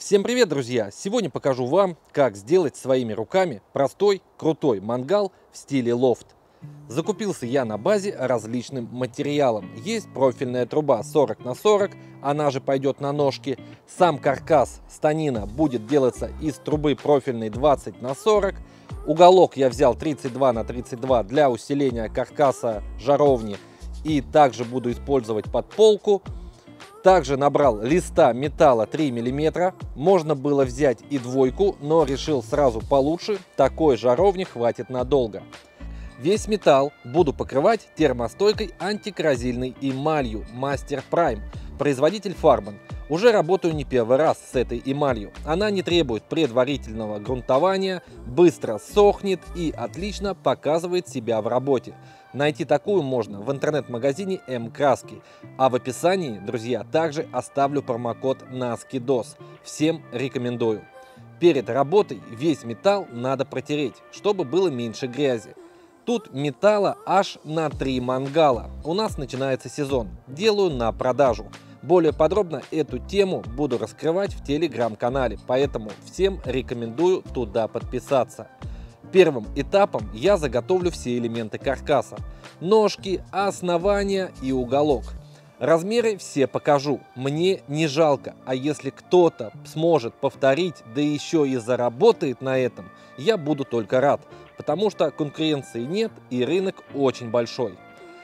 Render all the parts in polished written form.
Всем привет, друзья! Сегодня покажу вам, как сделать своими руками простой, крутой мангал в стиле лофт. Закупился я на базе различным материалом. Есть профильная труба 40 на 40, она же пойдет на ножки. Сам каркас станина будет делаться из трубы профильной 20 на 40. Уголок я взял 32 на 32 для усиления каркаса жаровни. И также буду использовать подполку. Также набрал листа металла 3 мм. Можно было взять и двойку, но решил сразу получше. Такой жаровни хватит надолго. Весь металл буду покрывать термостойкой антикоррозийной эмалью Master Prime. Производитель Farman. Уже работаю не первый раз с этой эмалью. Она не требует предварительного грунтования, быстро сохнет и отлично показывает себя в работе. Найти такую можно в интернет-магазине М-Краски. А в описании, друзья, также оставлю промокод на скидос. Всем рекомендую. Перед работой весь металл надо протереть, чтобы было меньше грязи. Тут металла аж на 3 мангала. У нас начинается сезон. Делаю на продажу. Более подробно эту тему буду раскрывать в телеграм-канале, поэтому всем рекомендую туда подписаться. Первым этапом я заготовлю все элементы каркаса. Ножки, основание и уголок. Размеры все покажу. Мне не жалко, а если кто-то сможет повторить, да еще и заработает на этом, я буду только рад. Потому что конкуренции нет и рынок очень большой.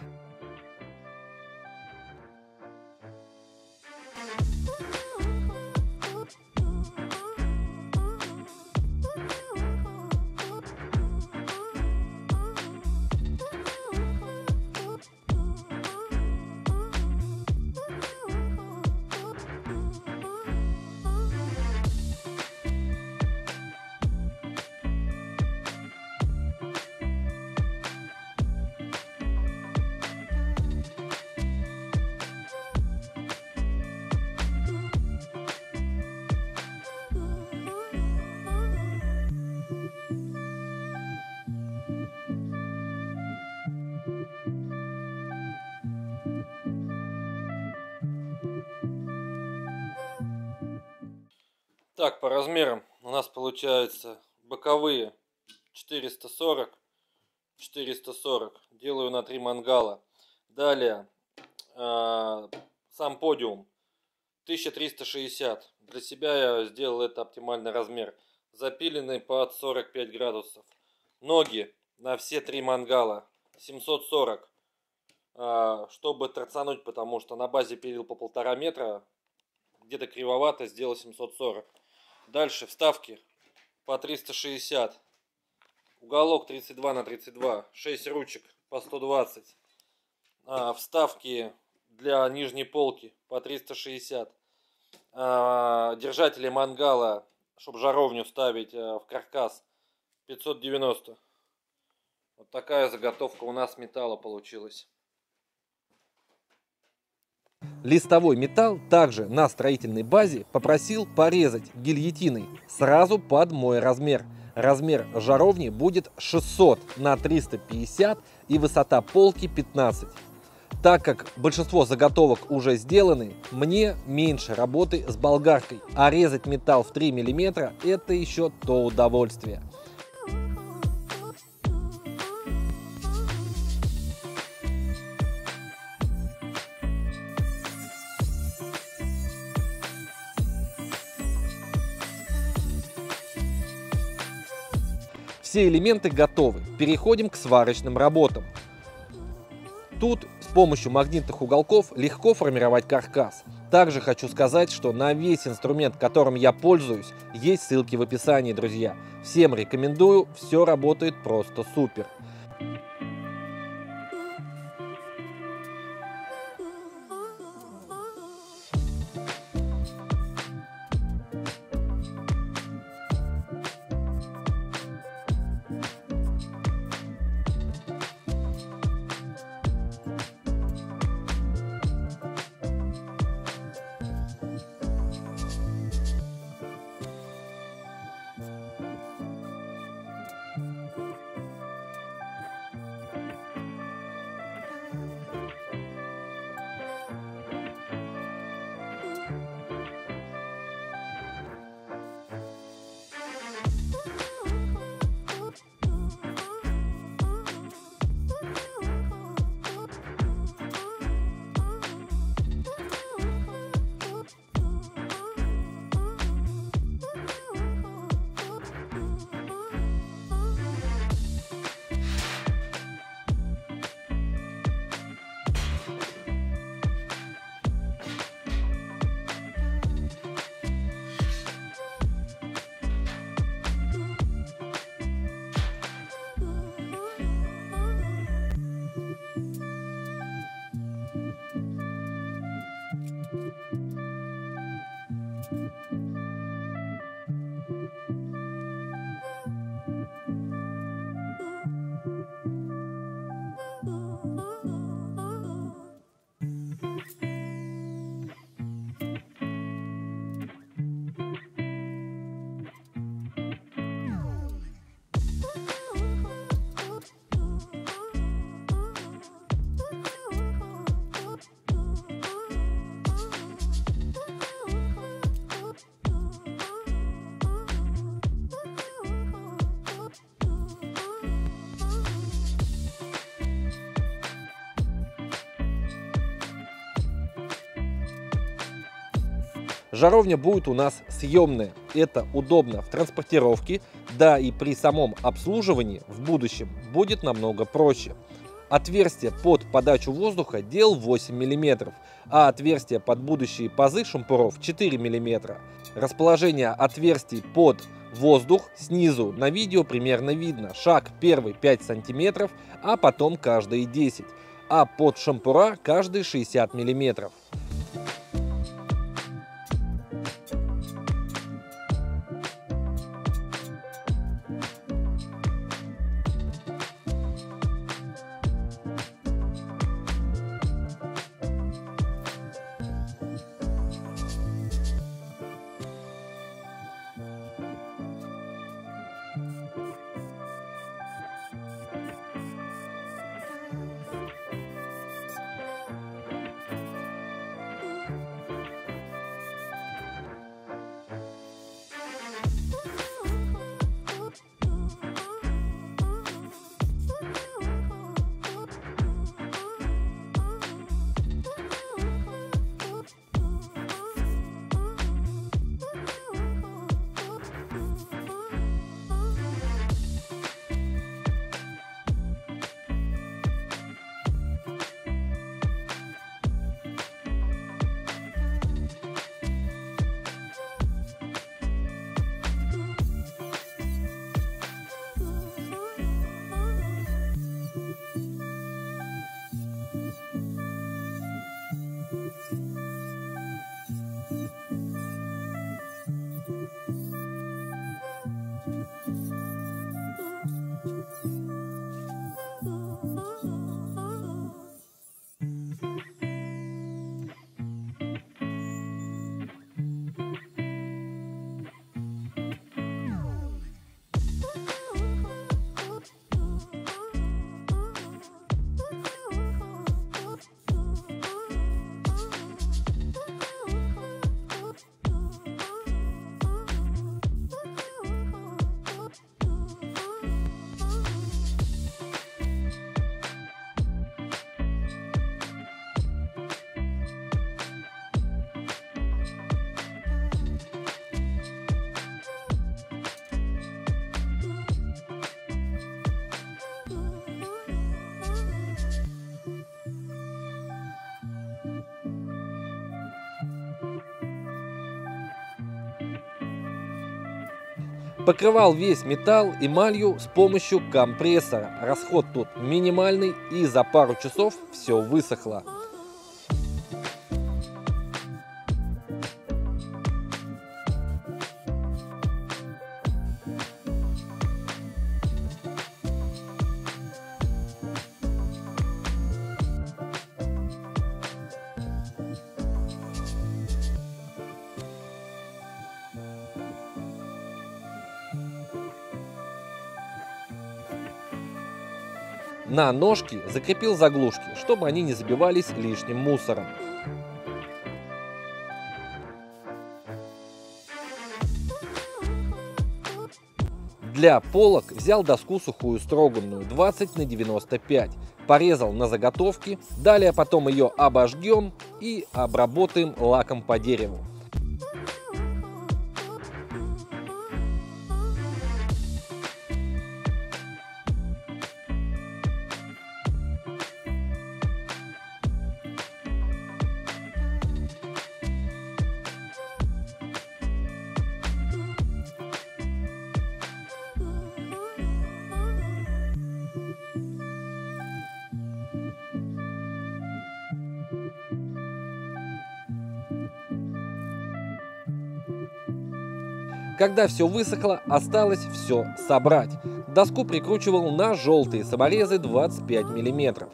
Так, по размерам у нас получается боковые 440, 440. Делаю на 3 мангала. Далее сам подиум 1360. Для себя я сделал это оптимальный размер. Запиленный под 45 градусов. Ноги на все 3 мангала 740. Чтобы торцануть, потому что на базе перил по 1,5 метра. Где-то кривовато, сделал 740. Дальше вставки по 360, уголок 32 на 32, 6 ручек по 120, вставки для нижней полки по 360, держатели мангала, чтобы жаровню ставить в каркас, 590. Вот такая заготовка у нас металла получилась. Листовой металл также на строительной базе попросил порезать гильотиной сразу под мой размер. Размер жаровни будет 600 на 350 и высота полки 15. Так как большинство заготовок уже сделаны, мне меньше работы с болгаркой, а резать металл в 3 мм это еще то удовольствие. Все элементы готовы. Переходим к сварочным работам. Тут с помощью магнитных уголков легко формировать каркас. Также хочу сказать, что на весь инструмент, которым я пользуюсь, есть ссылки в описании, друзья. Всем рекомендую, все работает просто супер. Жаровня будет у нас съемная. Это удобно в транспортировке, да и при самом обслуживании в будущем будет намного проще. Отверстие под подачу воздуха делал 8 мм, а отверстие под будущие пазы шампуров 4 мм. Расположение отверстий под воздух снизу на видео примерно видно. Шаг первый 5 см, а потом каждые 10, а под шампура каждые 60 мм. Покрывал весь металл эмалью с помощью компрессора. Расход тут минимальный, и за пару часов все высохло. На ножки закрепил заглушки, чтобы они не забивались лишним мусором. Для полок взял доску сухую строганную 20 на 95, порезал на заготовки, далее потом ее обожгем и обработаем лаком по дереву. Когда все высохло, осталось все собрать. Доску прикручивал на желтые саморезы 25 мм.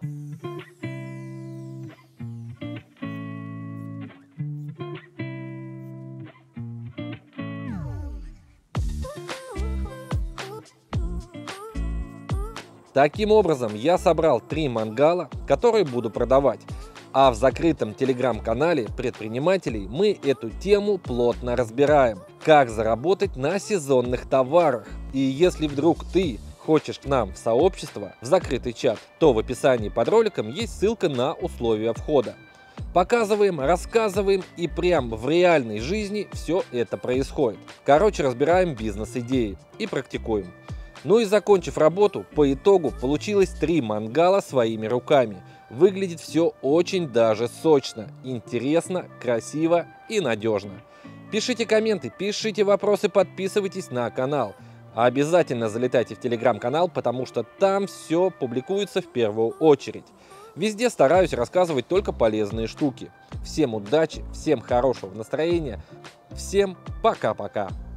Таким образом, я собрал 3 мангала, которые буду продавать. А в закрытом телеграм-канале предпринимателей мы эту тему плотно разбираем. Как заработать на сезонных товарах. И если вдруг ты хочешь к нам в сообщество, в закрытый чат, то в описании под роликом есть ссылка на условия входа. Показываем, рассказываем, и прям в реальной жизни все это происходит. Короче, разбираем бизнес-идеи и практикуем. Ну и закончив работу, по итогу получилось 3 мангала своими руками. Выглядит все очень даже сочно, интересно, красиво и надежно. Пишите комменты, пишите вопросы, подписывайтесь на канал. А обязательно залетайте в телеграм-канал, потому что там все публикуется в первую очередь. Везде стараюсь рассказывать только полезные штуки. Всем удачи, всем хорошего настроения, всем пока-пока.